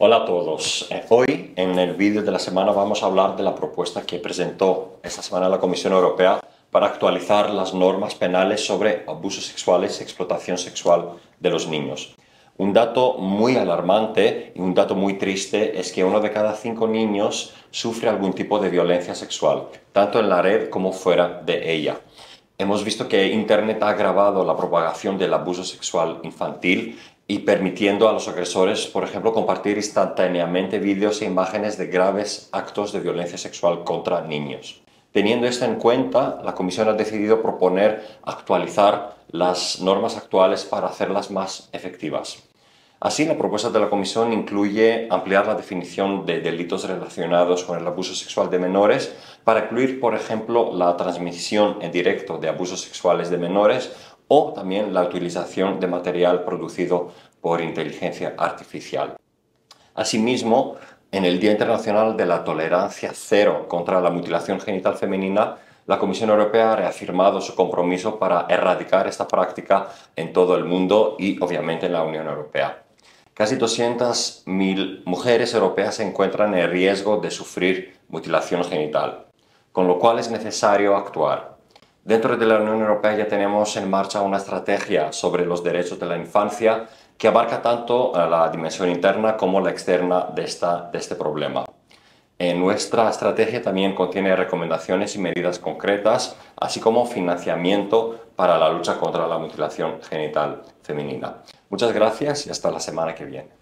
Hola a todos. Hoy en el vídeo de la semana vamos a hablar de la propuesta que presentó esta semana la Comisión Europea para actualizar las normas penales sobre abusos sexuales y explotación sexual de los niños. Un dato muy alarmante y un dato muy triste es que 1 de cada 5 niños sufre algún tipo de violencia sexual, tanto en la red como fuera de ella. Hemos visto que Internet ha agravado la propagación del abuso sexual infantil y permitiendo a los agresores, por ejemplo, compartir instantáneamente vídeos e imágenes de graves actos de violencia sexual contra niños. Teniendo esto en cuenta, la Comisión ha decidido proponer actualizar las normas actuales para hacerlas más efectivas. Así, la propuesta de la Comisión incluye ampliar la definición de delitos relacionados con el abuso sexual de menores para incluir, por ejemplo, la transmisión en directo de abusos sexuales de menores o también la utilización de material producido por inteligencia artificial. Asimismo, en el Día Internacional de la Tolerancia Cero contra la Mutilación Genital Femenina, la Comisión Europea ha reafirmado su compromiso para erradicar esta práctica en todo el mundo y, obviamente, en la Unión Europea. Casi 200.000 mujeres europeas se encuentran en riesgo de sufrir mutilación genital, con lo cual es necesario actuar. Dentro de la Unión Europea ya tenemos en marcha una estrategia sobre los derechos de la infancia que abarca tanto la dimensión interna como la externa de este problema. Nuestra estrategia también contiene recomendaciones y medidas concretas, así como financiamiento para la lucha contra la mutilación genital femenina. Muchas gracias y hasta la semana que viene.